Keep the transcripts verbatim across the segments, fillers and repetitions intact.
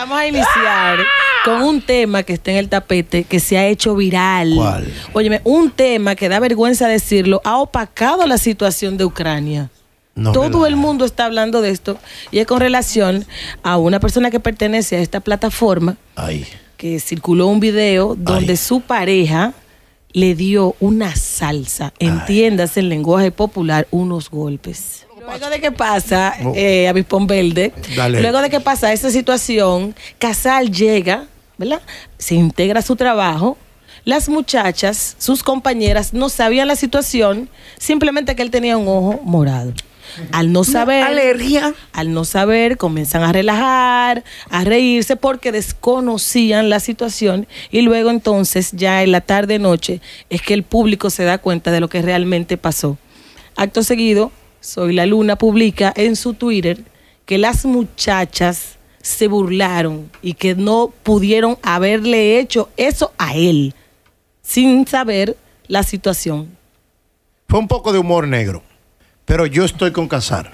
vamos a iniciar con un tema que está en el tapete, que se ha hecho viral. ¿Cuál? Óyeme, un tema que da vergüenza decirlo, ha opacado la situación de Ucrania. No, Todo relaja. el mundo está hablando de esto y es con relación a una persona que pertenece a esta plataforma. Ay. Que circuló un video donde Ay. su pareja le dio una salsa, entiéndase en lenguaje popular, unos golpes. Luego de que pasa, eh, Avispón Verde, Dale. luego de que pasa esa situación, Casal llega, ¿verdad? Se integra a su trabajo. Las muchachas, sus compañeras, no sabían la situación, simplemente que él tenía un ojo morado. Al no saber, alergia. Al no saber, comienzan a relajar, a reírse porque desconocían la situación y luego entonces ya en la tarde noche es que el público se da cuenta de lo que realmente pasó. Acto seguido, Soy la Luna publica en su Twitter que las muchachas se burlaron y que no pudieron haberle hecho eso a él sin saber la situación. Fue un poco de humor negro. Pero yo estoy con Casar.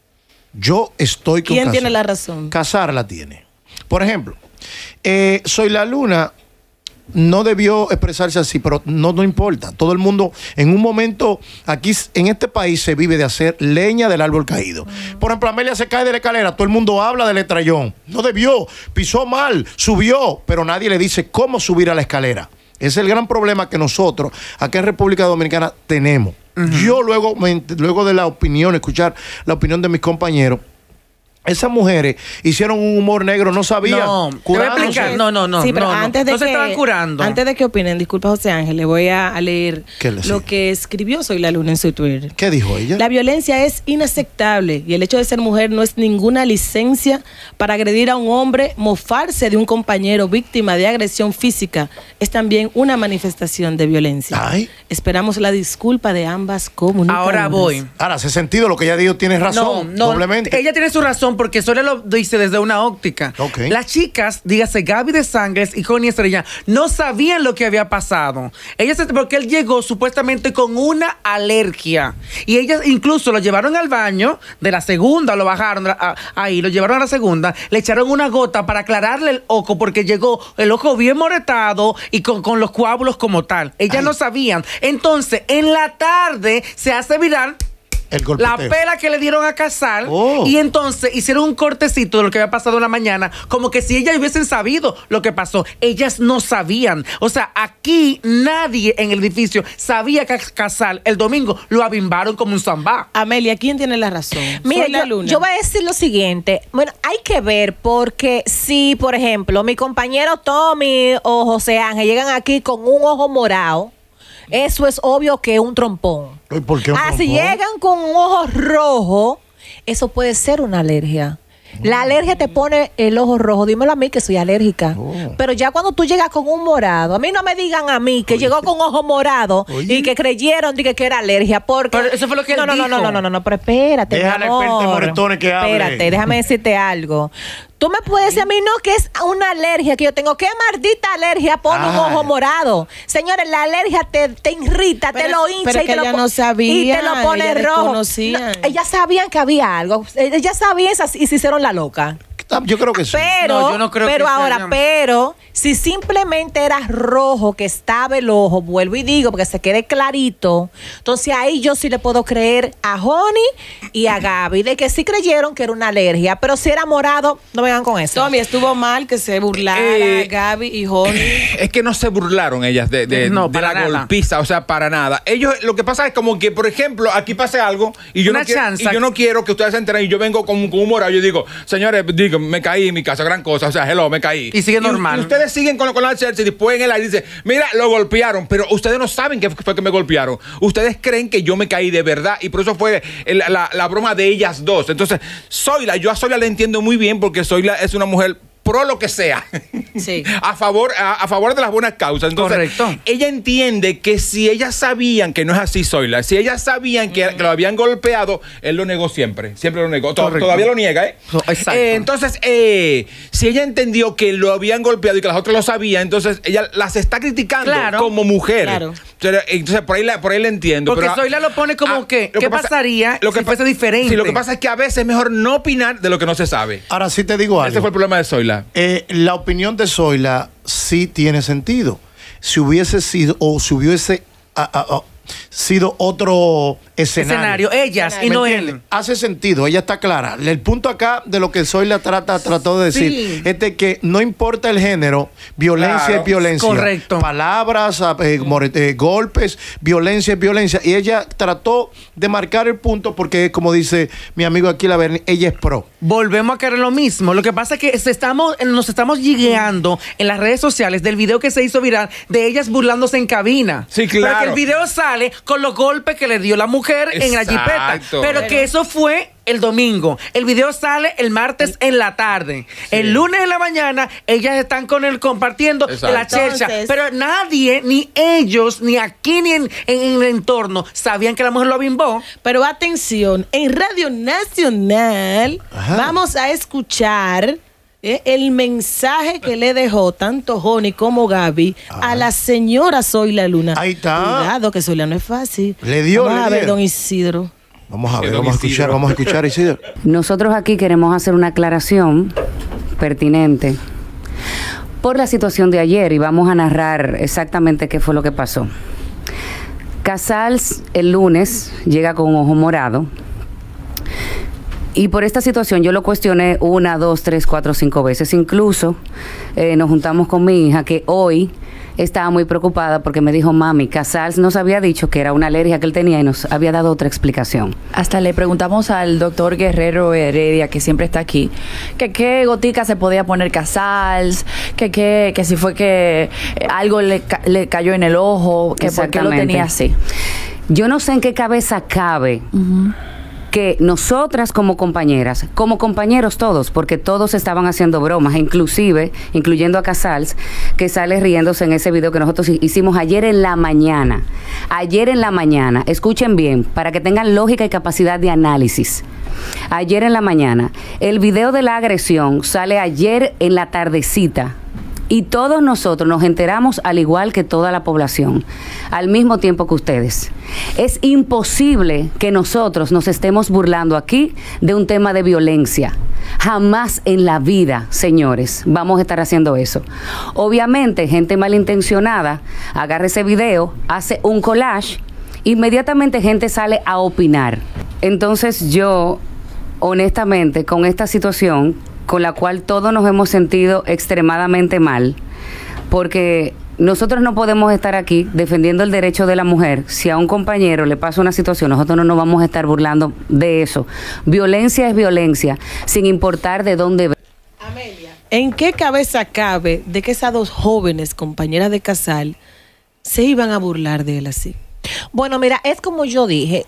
Yo estoy con ¿Quién Casar. tiene la razón? Casar la tiene. Por ejemplo, eh, Soy la Luna no debió expresarse así, pero no, no importa. Todo el mundo, en un momento, aquí en este país se vive de hacer leña del árbol caído. Mm. Por ejemplo, Amelia se cae de la escalera, todo el mundo habla del estrellón. No debió, pisó mal, subió, pero nadie le dice cómo subir a la escalera. Ese es el gran problema que nosotros, aquí en República Dominicana, tenemos. Uh-huh. Yo luego, luego de la opinión, escuchar la opinión de mis compañeros, esas mujeres hicieron un humor negro, no sabían. No, te voy a explicar. No, no, no. Sí, pero no, antes de no que, se estaban curando. Antes de que opinen, disculpa José Ángel, le voy a, a leer lo que escribió Soy la Luna en su Twitter. ¿Qué dijo ella? La violencia es inaceptable y el hecho de ser mujer no es ninguna licencia para agredir a un hombre, mofarse de un compañero víctima de agresión física. Es también una manifestación de violencia. Ay. Esperamos la disculpa de ambas comunidades. Ahora voy. Ahora, hace sentido lo que ella dijo, tienes razón. No, no, doblemente. Ella tiene su razón porque Soria lo dice desde una óptica. Okay. Las chicas, dígase Gaby de Sangres y Connie Estrella, no sabían lo que había pasado. Ellas, porque él llegó supuestamente con una alergia. Y ellas incluso lo llevaron al baño de la segunda, lo bajaron a, ahí, lo llevaron a la segunda, le echaron una gota para aclararle el ojo porque llegó el ojo bien moretado y con, con los coágulos como tal. Ellas Ay. no sabían. Entonces, en la tarde se hace viral El la pela que le dieron a Casal oh. y entonces hicieron un cortecito de lo que había pasado en la mañana, como que si ellas hubiesen sabido lo que pasó. Ellas no sabían. O sea, aquí nadie en el edificio sabía que a Casal el domingo lo abimbaron como un zambá. Amelia, ¿quién tiene la razón? Mira, la yo, Luna. yo voy a decir lo siguiente. Bueno, hay que ver porque si, por ejemplo, mi compañero Tommy o José Ángel llegan aquí con un ojo morado, eso es obvio que es un trompón. ¿Por qué un ah, trompón? Si llegan con un ojo rojo, eso puede ser una alergia. La alergia te pone el ojo rojo. Dímelo a mí que soy alérgica. Oh. Pero ya cuando tú llegas con un morado, a mí no me digan a mí que Oye. llegó con ojo morado Oye. y que creyeron que, que era alergia. Porque pero eso fue lo que no, él no, dijo. no, no, no, no, no, pero espérate. Déjale el moretones que hable. Espérate, déjame decirte algo. Tú me puedes decir a mí, no, que es una alergia que yo tengo. ¿Qué maldita alergia pone Ay. un ojo morado? Señores, la alergia te, te irrita, pero, te lo hincha y te lo, no sabía, y te lo pone rojo. No, ellas sabían que había algo. Ellas sabían y se hicieron la loca. Yo creo que sí. Pero, no, yo no creo pero que ahora, sea. pero, si simplemente era rojo que estaba el ojo, vuelvo y digo, porque se quede clarito, entonces ahí yo sí le puedo creer a Honey y a Gaby de que sí creyeron que era una alergia, pero si era morado, no vengan con eso. Tommy, estuvo mal que se burlara eh, Gaby y Honey. Es que no se burlaron ellas de, de, no, de la nada. golpiza, o sea, para nada. Ellos, lo que pasa es como que, por ejemplo, aquí pase algo y yo, no quiero, y yo no quiero que ustedes se enteren y yo vengo con, con un morado y yo digo, señores, digo, me caí en mi casa, gran cosa, o sea, hello, me caí. Y sigue normal. Y, y ustedes siguen con, con la Chelsea y después en el aire dicen, mira, lo golpearon, pero ustedes no saben que fue que me golpearon. Ustedes creen que yo me caí de verdad y por eso fue el, la, la broma de ellas dos. Entonces, Zoila, yo a Zoila la entiendo muy bien porque Zoila es una mujer pro lo que sea, sí. a, favor, a, a favor de las buenas causas. Entonces, correcto. Ella entiende que si ellas sabían que no es así, Zoila, si ellas sabían que, mm. que lo habían golpeado, él lo negó siempre, siempre lo negó, Tod todavía lo niega, ¿eh? Exacto. Eh, entonces, eh, si ella entendió que lo habían golpeado y que las otras lo sabían, entonces ella las está criticando claro. como mujeres. Claro. Entonces, por ahí, la, por ahí le entiendo. Porque pero, Zoila lo pone como ah, que, lo ¿qué que pasa, pasaría lo que si fuese diferente? Sí, lo que pasa es que a veces es mejor no opinar de lo que no se sabe. Ahora sí te digo algo. Ese fue el problema de Zoila. Eh, la opinión de Zoila sí tiene sentido. Si hubiese sido, o si hubiese ah, ah, ah, sido otro escenario. Escenario, ellas y ¿Me no entiendes? él. Hace sentido, ella está clara. El punto acá de lo que Zoila trata, trató de decir Sí. es de que no importa el género, violencia Claro. es violencia. Correcto. Palabras, eh, more- eh, golpes, violencia es violencia. Y ella trató de marcar el punto porque, como dice mi amigo aquí, la Berni, ella es pro. Volvemos a caer en lo mismo. Lo que pasa es que se estamos, nos estamos guiando en las redes sociales del video que se hizo viral de ellas burlándose en cabina. Sí, claro. Pero que el video sale con los golpes que le dio la mujer en la jipeta. Exacto. Pero que eso fue el domingo. El video sale el martes en la tarde. El lunes en la mañana, ellas están con él compartiendo Exacto. de la chercha. Entonces- Pero nadie, ni ellos, ni aquí, ni en, en- en el entorno, sabían que la mujer lo bimbó. Pero atención, en Radio Nacional Ajá. vamos a escuchar eh, el mensaje que le dejó tanto Joni como Gaby a la señora Zoila Luna. Ahí está. Cuidado, que Zoila no es fácil. Le dio, Vamos le a ver, dieron. don Isidro. Vamos a ver, Que don vamos a escuchar, Isidro. vamos a escuchar, Isidro. Nosotros aquí queremos hacer una aclaración pertinente por la situación de ayer y vamos a narrar exactamente qué fue lo que pasó. Casals el lunes llega con un ojo morado y por esta situación yo lo cuestioné una, dos, tres, cuatro, cinco veces. Incluso eh, nos juntamos con mi hija que hoy estaba muy preocupada porque me dijo, mami, Casals nos había dicho que era una alergia que él tenía y nos había dado otra explicación. Hasta le preguntamos al doctor Guerrero Heredia, que siempre está aquí, que qué gotica se podía poner Casals, que, que, que si fue que algo le, ca- le cayó en el ojo, que por qué lo Exactamente. tenía así. Yo no sé en qué cabeza cabe que nosotras como compañeras, como compañeros todos, porque todos estaban haciendo bromas, inclusive, incluyendo a Casals, que sale riéndose en ese video que nosotros hicimos ayer en la mañana. Ayer en la mañana, escuchen bien, para que tengan lógica y capacidad de análisis. Ayer en la mañana, el video de la agresión sale ayer en la tardecita. Y todos nosotros nos enteramos al igual que toda la población, al mismo tiempo que ustedes. Es imposible que nosotros nos estemos burlando aquí de un tema de violencia. Jamás en la vida, señores, vamos a estar haciendo eso. Obviamente, gente malintencionada agarra ese video, hace un collage, inmediatamente gente sale a opinar. Entonces yo, honestamente, con esta situación, con la cual todos nos hemos sentido extremadamente mal, porque nosotros no podemos estar aquí defendiendo el derecho de la mujer. Si a un compañero le pasa una situación, nosotros no nos vamos a estar burlando de eso. Violencia es violencia, sin importar de dónde venga. Amelia, ¿en qué cabeza cabe de que esas dos jóvenes compañeras de Casal se iban a burlar de él así? Bueno, mira, es como yo dije.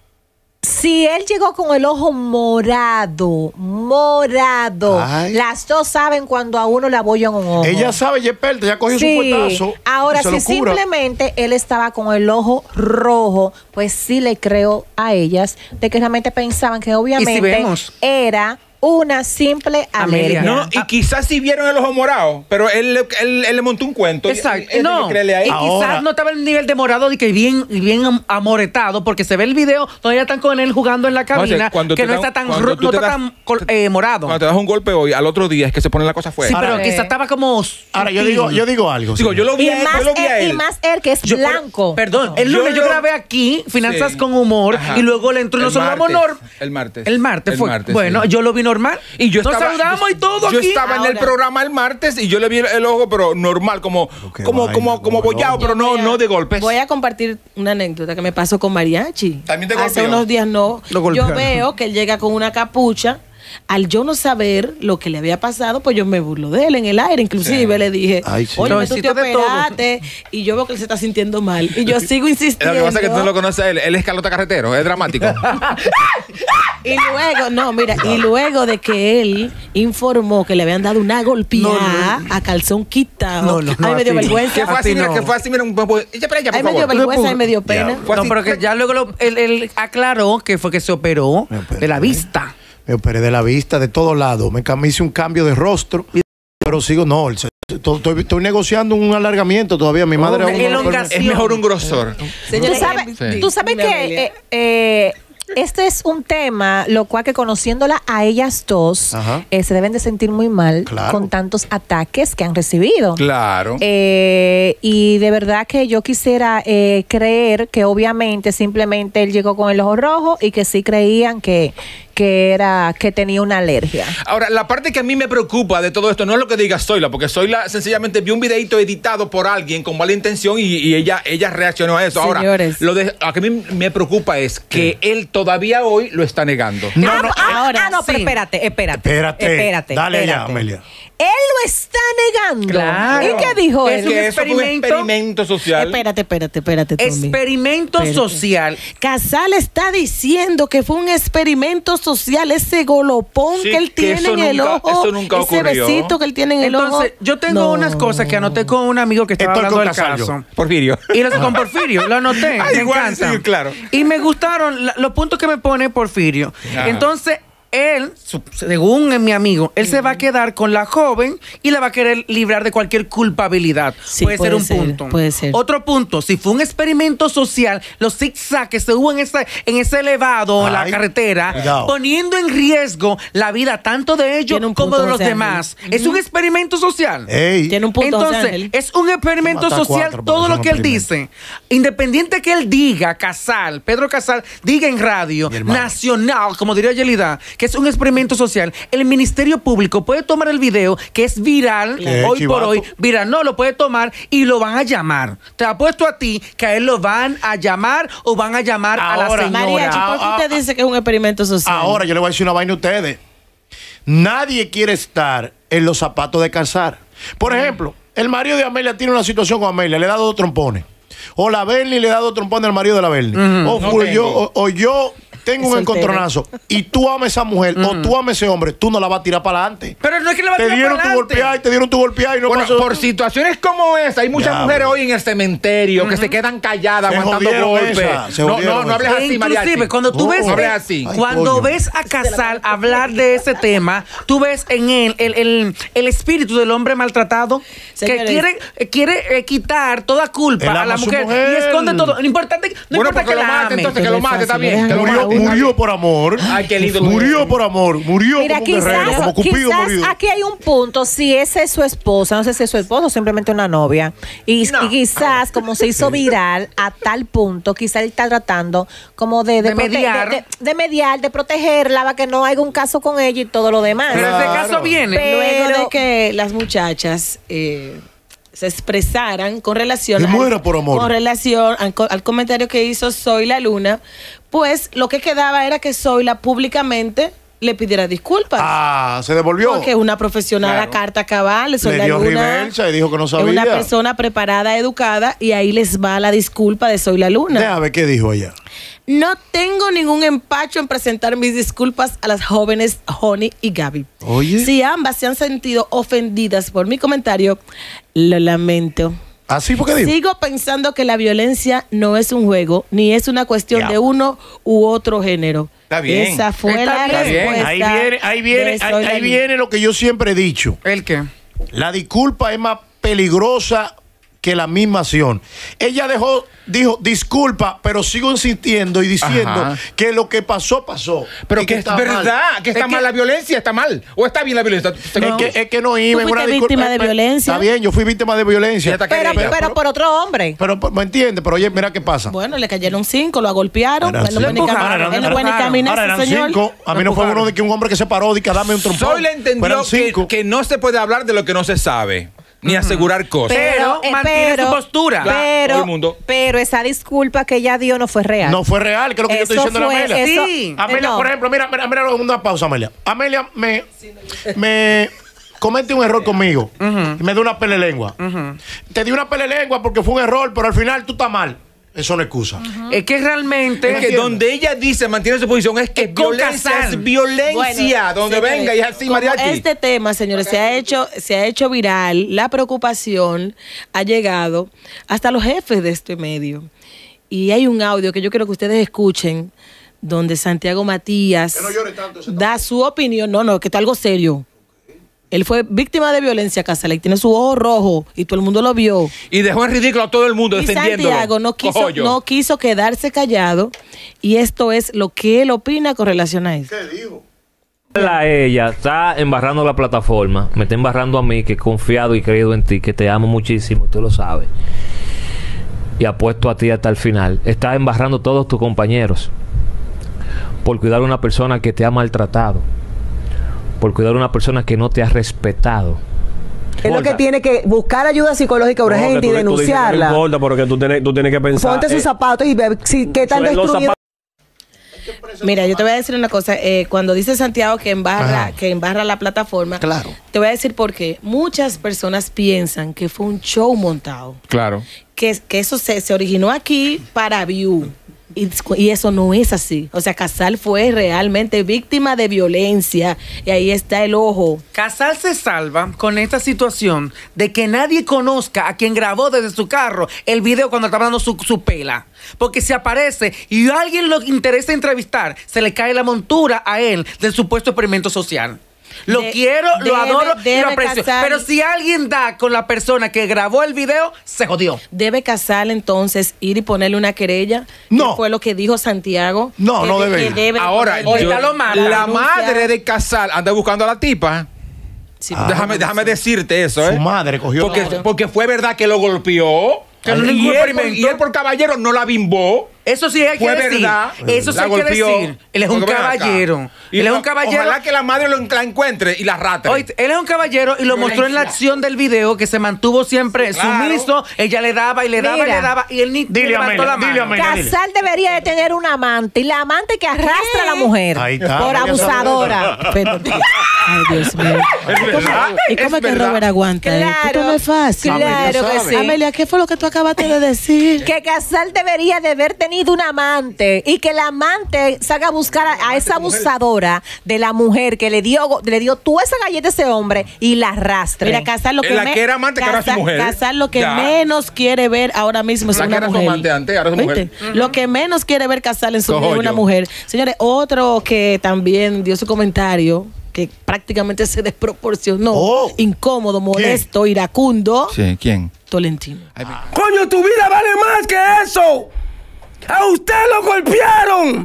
Si él llegó con el ojo morado, morado, Ay. las dos saben cuando a uno le abollan un ojo. Ella sabe, ella es experta, ya cogió su Sí. puestazo. Ahora, y se si lo cura. simplemente él estaba con el ojo rojo, pues sí le creo a ellas de que realmente pensaban que obviamente vemos? era una simple Amelia. alergia. No, y quizás sí vieron el ojo morado, pero él, le- él, él le montó un cuento. Exacto. Y- y- No, y créele a y él. Ahora- quizás no estaba el nivel de morado de que bien, bien am- amoretado, porque se ve el video donde ya están con él jugando en la cabina, cuando que te no dan- está tan, cuando ro- tú no te está das- tan col- eh, morado. Cuando te das un golpe hoy, al otro día es que se pone la cosa Sí, fuerte. pero Ahora- quizás estaba como... Ahora, yo sutil. digo, yo digo algo. Digo, señor. yo lo vi Y a él, más, yo lo vi a él, él. y más él que es Yo- blanco. Perdón, el Yo lunes yo, lo- grabé aquí Finanzas Sí. con Humor Ajá. y luego le entró y El nos saludamos martes, normal. el martes. El martes El fue. martes, bueno, sí. yo lo vi normal. Y yo nos estaba, saludamos y todo yo aquí. estaba en el Ahora. programa el martes y yo le vi el, el ojo, pero normal, como, qué como, vaina, como, como como el bollado, ojo. pero no, Voy a- no de golpes. Voy a compartir una anécdota que me pasó con Mariachi. ¿También te Hace golpeó? unos días no. Lo Yo golpearon. veo que él llega con una capucha. Al yo no saber lo que le había pasado, pues yo me burlo de él en el aire. Inclusive Sí. le dije, Ay, sí. oye, tú te Suavecito de todo. operaste. Y yo veo que él se está sintiendo mal. Y yo sigo insistiendo. Lo que pasa es que tú no lo conoces a él. Él es Carlota Carretero, es dramático. Y luego, no, mira, y luego de que él informó que le habían dado una golpeada No, no. a calzón quitado, No, no, no, a mí me dio así no. vergüenza. que fue así, Así mira, no. que fue así, mira, un poco. Echa para allá, A mí por me dio favor. vergüenza y me dio pena. Fue No, así. pero que ya luego lo- él, él aclaró que fue que se operó Me operé. de la vista. Me operé de la vista, de todos lados. Me, cam- me hice un cambio de rostro. pero sigo, no, el- estoy, estoy negociando un alargamiento todavía. Mi madre Oh, aún no lo elongación. permite. Es mejor un grosor. Tú sabes, Sí. tú sabes Dime, que Amelia. eh, eh, este es un tema, lo cual que conociéndola a ellas dos, Ajá. eh, se deben de sentir muy mal Claro. con tantos ataques que han recibido. Claro. Eh, y de verdad que yo quisiera eh, creer que obviamente simplemente él llegó con el ojo rojo y que sí creían que, que era que tenía una alergia. Ahora, la parte que a mí me preocupa de todo esto no es lo que diga Zoila, porque Zoila sencillamente vio un videito editado por alguien con mala intención y, y ella, ella reaccionó a eso. Ahora, Señores. lo de, lo que a mí me preocupa es que él todavía hoy lo está negando. No, ah, no, ah, ahora ah, no, pero sí. espérate, espérate. Espérate, espérate. dale allá, espérate. Amelia. Él lo está negando. Claro. ¿Y qué dijo Es él? que eso fue un experimento. experimento social. Espérate, espérate, espérate, Tommy. Experimento Espérate. social. Casal está diciendo que fue un experimento social, ese golopón Sí, que él que tiene eso en el nunca- ojo, eso nunca ese ocurrió. besito que él tiene en el ojo. Entonces, yo tengo No. unas cosas que anoté con un amigo que estaba Estoy hablando con del Casal yo. caso. Porfirio. Y lo con Porfirio, lo anoté. Ah, me igual, encanta. sí, claro. Y me gustaron la- los puntos que me pone Porfirio. Ajá. Entonces, él, su- según mi amigo, él se va a quedar con la joven y le va a querer librar de cualquier culpabilidad. Sí, puede, ser puede un ser, punto. puede ser. Otro punto, si fue un experimento social, los zigzags que se hubo en ese, en ese elevado, en la Ay, carretera, cuidado. poniendo en riesgo la vida tanto de ellos Tiene un como punto, de los José Ángel. demás. Es un experimento social. Ey, Tiene un punto, José Entonces, Ángel. es un experimento Mata social cuatro, todo porque lo son que él experimentos. dice. Independiente que él diga, Casal, Pedro Casal, diga en radio, Mi hermano. nacional, como diría Yelida, que es un experimento social, el Ministerio Público puede tomar el video que es viral, Claro. hoy Eh, por chivato. hoy, viral, no, lo puede tomar y lo van a llamar. Te apuesto a ti que a él lo van a llamar o van a llamar a la Ahora, señora. Mariachi, ¿por qué Ah, usted ah, dice que es un experimento social? ahora yo le voy a decir una vaina a ustedes. Nadie quiere estar en los zapatos de Casal. Por ejemplo, el marido de Amelia tiene una situación con Amelia, le da dos trompones. O la Bernie le da dos trompones al marido de la Bernie. O, No fui yo, tengo. o, o yo tengo un Soltero. encontronazo y tú amas a esa mujer o tú amas a ese hombre, tú no la vas a tirar para adelante. Pero no es que le va a Te tirar dieron para tu adelante. golpear y te dieron tu golpear y no Bueno, pasó. por situaciones como esa, hay muchas Ya, mujeres bro. hoy en el cementerio que se quedan calladas, Se aguantando jodieron golpes. esa, se No, jodieron no, no hables esa. E así, inclusive, Mariachi. cuando tú No, ves, no hables así. Ay, cuando coño. ves a Casal hablar de ese tema, tú ves en él el, el, el espíritu del hombre maltratado Señores. que quiere, eh, quiere eh, quitar toda culpa Él a ama la a su mujer, mujer. y esconde todo. No importa, no Bueno, importa porque que lo la mate, ame. entonces que lo mate, está bien. Que lo Murió, mate. murió por amor. Ay, qué lindo. Murió por amor. Murió Mira, como un guerrero, quizás, como Cupido quizás morido. aquí hay un punto, si esa es su esposa, no sé si es su esposo o simplemente una novia, y, y quizás como se hizo viral a tal punto, quizás él está tratando como de, de, De prote- mediar. de, de- de mediar, de protegerla, para que no haya un caso con ella y todo lo demás. Pero ese Claro. caso viene. Pero- Luego de que las muchachas eh, se expresaran con relación Que al- muera por amor. con relación al, co- al comentario que hizo Zoila Luna, pues lo que quedaba era que Zoila públicamente le pidiera disculpas. Ah, se devolvió. Porque es una profesional Claro. a carta cabal, Zoila Le dio Luna reversa y dijo que no es sabía. una persona preparada, educada, y ahí les va la disculpa de Zoila Luna. Déjame ver qué dijo ella. No tengo ningún empacho en presentar mis disculpas a las jóvenes Honey y Gaby. Oye. Si ambas se han sentido ofendidas por mi comentario, lo lamento. ¿Así fue que dijo? Sigo pensando que la violencia no es un juego, ni es una cuestión Ya. de uno u otro género. Está bien. Esa fue Está la bien. respuesta. Ahí viene, ahí viene, de ahí, Zoila ahí Luna. viene lo que yo siempre he dicho. ¿El qué? La disculpa es más peligrosa que la misma acción. Ella dejó, dijo, disculpa, pero sigo insistiendo y diciendo Ajá. que lo que pasó, pasó. Pero Y que es está mal. verdad, que está Es que- mal la violencia, está mal. O está bien la violencia. Es, que, es que no iba en Tú una fuiste disculpa. víctima de Eh, violencia. Está bien, yo fui víctima de violencia. Ya está Pero, querida. pero por otro hombre. Pero, pero, ¿me entiendes? Pero oye, mira qué pasa. Bueno, le cayeron cinco, lo agolpearon. Eran Él no cinco. puede ni cam- Empujaron, él no puede ni empujaron. caminar, Ahora ese eran señor. cinco. A mí no fue uno de que un hombre que se paró y que dame un trompón. Soy le entendió Eran que, cinco. que no se puede hablar de lo que no se sabe, ni asegurar cosas. Pero eh, mantiene su postura. Claro, Pero, todo el mundo. pero esa disculpa que ella dio no fue real. No fue real, que es lo que yo estoy Eso diciendo a fue- Amelia. eso- Sí. Amelia, no. por ejemplo, mira, mira, mira, una pausa, Amelia. Amelia me, me comete un error conmigo y me da una pelelengua. Te di una pelelengua porque fue un error, pero al final tú estás mal. Eso no es excusa. Es que realmente. Es que entiendo. donde ella dice, mantiene su posición, es que Es con violencia Casal. es violencia. Bueno, donde señores, venga y es así, como mariachi. Este tema, señores, se ha hecho, se ha hecho viral. La preocupación ha llegado hasta los jefes de este medio. Y hay un audio que yo quiero que ustedes escuchen, donde Santiago Matías Que no llore tanto ese da su opinión. No, no, que está algo serio. Él fue víctima de violencia, Casal, y tiene su ojo rojo y todo el mundo lo vio. Y dejó en ridículo a todo el mundo y defendiéndolo. Santiago no quiso, no quiso quedarse callado y esto es lo que él opina con relación a eso. ¿Qué dijo? La ella está embarrando la plataforma, me está embarrando a mí que he confiado y creído en ti, que te amo muchísimo, tú lo sabes. Y apuesto a ti hasta el final. Está embarrando a todos tus compañeros por cuidar a una persona que te ha maltratado, por cuidar a una persona que no te ha respetado. Es lo que tiene que buscar ayuda psicológica urgente no, tú, y denunciarla. No importa, porque tú tienes, tú tienes que pensar. Ponte sus eh, zapatos y ver si, qué tan destruido. Mira, yo te voy a decir una cosa. Eh, cuando dice Santiago que embarra, que embarra la plataforma, claro. Te voy a decir por qué. Muchas personas piensan que fue un show montado. Claro. Que, que eso se, se originó aquí para View. Y, y eso no es así. O sea, Casal fue realmente víctima de violencia. Y ahí está el ojo. Casal se salva con esta situación de que nadie conozca a quien grabó desde su carro el video cuando estaba dando su, su pela. Porque si aparece y a alguien lo interesa entrevistar, se le cae la montura a él del supuesto experimento social. Lo de, quiero, debe, lo adoro y lo aprecio. Casal, pero si alguien da con la persona que grabó el video, se jodió. ¿Debe Casal entonces ir y ponerle una querella? No. Que fue lo que dijo Santiago. No, que, no debe. Que debe Ahora, yo, lo mala, la madre de Casal anda buscando a la tipa. Sí, ah, déjame, déjame decirte eso, ¿eh? Su madre cogió. Porque, claro. porque fue verdad que lo golpeó. Que no y, él por, y él por caballero no la bimbó. Eso sí hay que fue decir. Verdad, Eso sí hay que decir. Él es un caballero. Y él es un caballero. Ojalá que la madre lo la encuentre y la rate. Oye, él es un caballero y lo mostró en la acción del video, que se mantuvo siempre claro. sumiso. Ella le daba y le daba Mira, y le daba y él ni dile levantó la mano. Casal debería de tener un amante y la amante que arrastra ¿Qué? a la mujer Ahí está, por abusadora. Pero, ay, Dios mío. ¿Y cómo es que Robert aguanta? Claro, esto no es fácil. Claro que sí. Amelia, ¿qué fue lo que tú acabaste de decir? Que Casal debería de haber tenido un amante y que la amante salga a buscar a, a esa abusadora de la mujer que le dio le dio toda esa galleta a ese hombre y la arrastre. Mira, Casal lo que, la me, que era amante Casal, que era su mujer. Casal lo que ya. menos quiere ver ahora mismo es la una que era mujer. Su amante antes, ahora es su mujer. Uh-huh. Lo que menos quiere ver Casal en su vida es una yo. mujer. Señores, otro que también dio su comentario que prácticamente se desproporcionó, oh. incómodo, molesto, ¿Quién? iracundo. Sí, ¿quién? Tolentino. Ah. Coño, tu vida vale más que eso. A usted lo golpearon.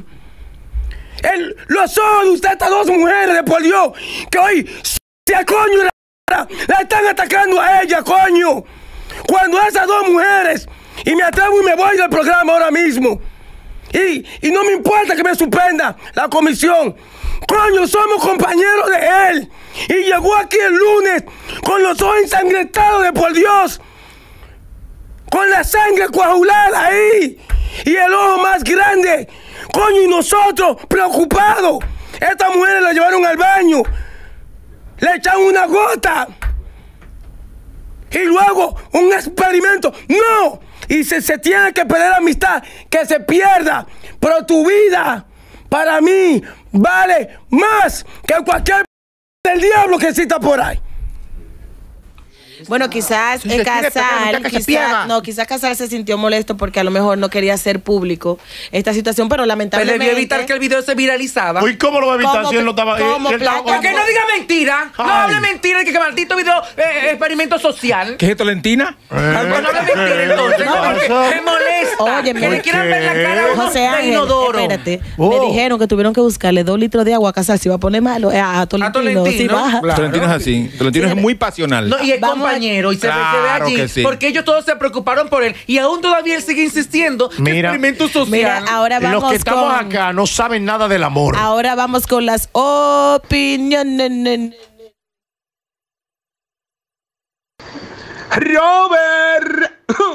El, los ojos de usted, estas dos mujeres de por Dios, que hoy se a coño la, la están atacando a ella, coño. Cuando esas dos mujeres, y me atrevo y me voy del programa ahora mismo. Y, y no me importa que me suspenda la comisión. Coño, somos compañeros de él. Y llegó aquí el lunes con los ojos ensangrentados de por Dios. Con la sangre coagulada ahí. Y el ojo más grande. Coño, y nosotros preocupados. Estas mujeres la llevaron al baño. Le echaron una gota. Y luego un experimento. ¡No! Y si se tiene que perder la amistad, que se pierda. Pero tu vida, para mí, vale más que cualquier del diablo que exista por ahí. Bueno, quizás si eh, Casal, quizás, no, quizás Casal se sintió molesto porque a lo mejor no quería hacer público esta situación, pero lamentablemente... Pero debió evitar que el video se viralizaba. Uy, ¿cómo lo va a evitar si él no estaba... ¿Cómo, él, él estaba ¿Por qué no diga mentira? Ay. No hable mentira, que, que maldito video eh, experimento social. ¿Qué es esto, Lentina? Eh. No hable mentira, entonces. No, me molesta. Oye, que le quieran ver la cara a uno José Ángel, inodoro. Espérate, oh. me dijeron que tuvieron que buscarle dos litros de agua a Casal si va a poner malo. Eh, a Tolentino, a Tolentino, si baja. Claro. Tolentino es así. Tolentino sí, es muy pasional. No, y es Vamos compañero, y se ve Claro allí, sí. porque ellos todos se preocuparon por él y aún todavía él sigue insistiendo que mira, experimento social. Mira, ahora vamos los que estamos con, acá no saben nada del amor. Ahora vamos con las opiniones. Robert.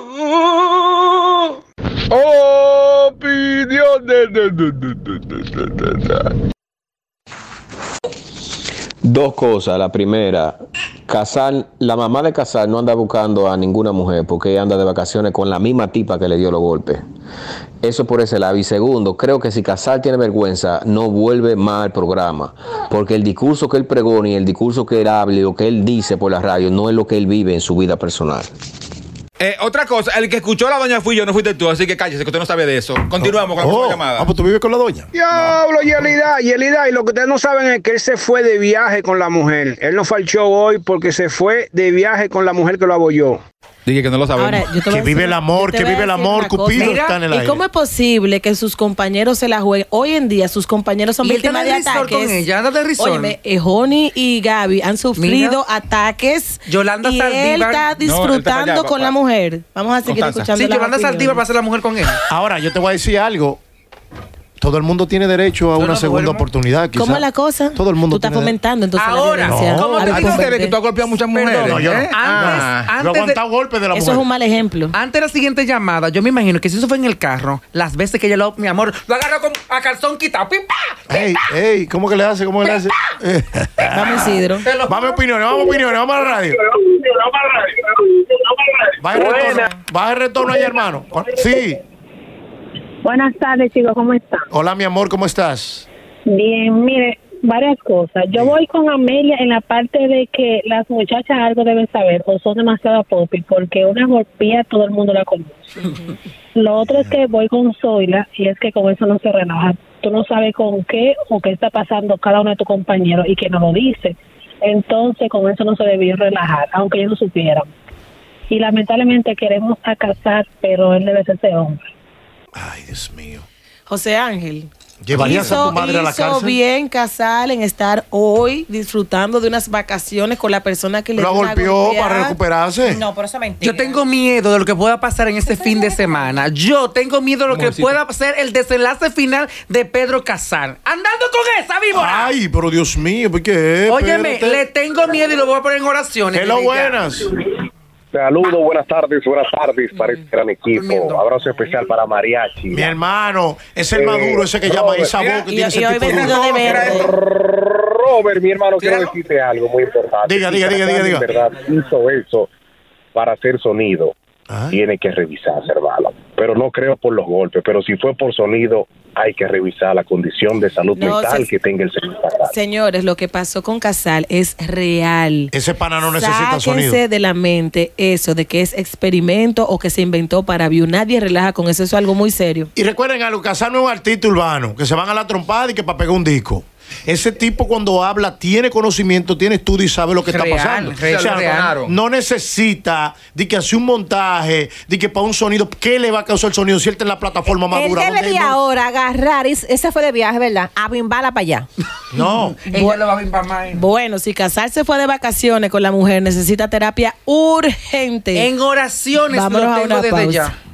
Opiniones. Dos cosas. La primera, Casal, la mamá de Casal no anda buscando a ninguna mujer porque ella anda de vacaciones con la misma tipa que le dio los golpes. Eso por ese lado. Y segundo, creo que si Casal tiene vergüenza, no vuelve más al programa. Porque el discurso que él pregona y el discurso que él habla y lo que él dice por la radio no es lo que él vive en su vida personal. Eh, otra cosa, el que escuchó a la doña fui yo, no fuiste tú, así que cállese, que usted no sabe de eso. Continuamos con Oh, la llamada. ah, pues tú vives con la doña. Diablo, Yelida, Yelida, y lo que ustedes no saben es que él se fue de viaje con la mujer. Él no fue al show hoy porque se fue de viaje con la mujer que lo abolló. Dije que no lo sabemos. Ahora, yo te voy Que a vive decir- el amor, yo te que voy a vive el decir amor, una cosa. Cupido Mira, está en el ¿Y aire. cómo es posible que sus compañeros se la jueguen? Hoy en día sus compañeros son Y él está víctimas de de risor ataques. con ella, anda de risor. Óyeme, eh, Joni y Gaby han sufrido ataques. Yolanda y Saldívar- él está No, él está disfrutando para allá, con papá. la mujer. Vamos a seguir Constanza. escuchando Sí, las Yolanda opiniones. Saldívar va a ser la mujer con él. Ahora, yo te voy a decir algo. Todo el mundo tiene derecho a Yo una no segunda duermo. oportunidad. quizá. ¿Cómo es la cosa? Todo el mundo Tú estás tiene fomentando entonces Ahora, la violencia. ¿cómo A te ver, digo ponte. que- que tú has golpeado a muchas mujeres? Perdón, No, yo no. ¿eh? Ah, Antes, yo he antes de- aguantado golpes de la Eso mujer. es un mal ejemplo. Antes de la siguiente llamada, yo me imagino que si eso fue en el carro, las veces que ella lo, mi amor, lo agarró con a calzón quitado, ¡pim, pa! Ey, ey, ¿cómo que le hace? ¿Cómo que le hace? Eh, Vamos, Isidro. Vamos a opiniones, vamos a opiniones, vamos a la radio. Baja el retorno, baja el retorno ahí, hermano. Sí. Buenas tardes, chicos, ¿cómo están? Hola, mi amor, ¿cómo estás? Bien, mire, varias cosas. Yo voy con Amelia en la parte de que las muchachas algo deben saber o son demasiado popi, porque una golpea todo el mundo la conoce. Lo otro es que voy con Zoila y es que con eso no se relaja. Tú no sabes con qué o qué está pasando cada uno de tus compañeros y que no lo dice. Entonces con eso no se debió relajar, aunque ellos no supieran. Y lamentablemente queremos a casar, pero él debe ser ese hombre. Ay, Dios mío. José Ángel. ¿Llevarías a tu madre a la hizo cárcel? bien Casal en estar hoy disfrutando de unas vacaciones con la persona que le Lo dio una golpeó golpeada. para recuperarse. No, pero eso es mentira. Yo tengo miedo de lo que pueda pasar en este fin de semana. Yo tengo miedo de lo que Amorcito. pueda ser el desenlace final de Pedro Casal. Andando con esa víbora. Ay, pero Dios mío, ¿por qué? Óyeme, Espérate. le tengo miedo y lo voy a poner en oraciones. Hello, que diga. buenas. Saludos, buenas tardes, buenas tardes para este gran equipo. Abrazo especial para Mariachi. Mi hermano, es el Eh, maduro, ese que llama Robert. esa voz que Y- tiene y ese hoy tipo de vestido voz. de verde. Robert, mi hermano, quiero decirte algo muy importante. Diga, Si diga, diga, Casal diga, en verdad hizo eso para hacer sonido. Tiene que revisarse, hermano. Pero no creo por los golpes. Pero si fue por sonido, hay que revisar la condición de salud No, mental se- que tenga el señor Casal. Señores, lo que pasó con Casal es real. Ese pana no necesita Sáquense sonido. de la mente eso de que es experimento o que se inventó para view. Nadie relaja con eso, eso es algo muy serio. Y recuerden algo, Casal no es un artista urbano, que se van a la trompada y que para pegar un disco. Ese tipo cuando habla tiene conocimiento, tiene estudio y sabe lo que está Real, pasando. real, O sea, real. no necesita de que hacer un montaje, de que para un sonido, ¿qué le va a causar el sonido si él está en la plataforma más Él dura? debe donde de no- ahora agarrar, y ese fue de viaje, ¿verdad? A bimbala para allá. No. Ella lo va a bimbar más. Bueno, si Casal se fue de vacaciones con la mujer, necesita terapia urgente. En oraciones Vámonos lo a tengo una desde pausa. ya.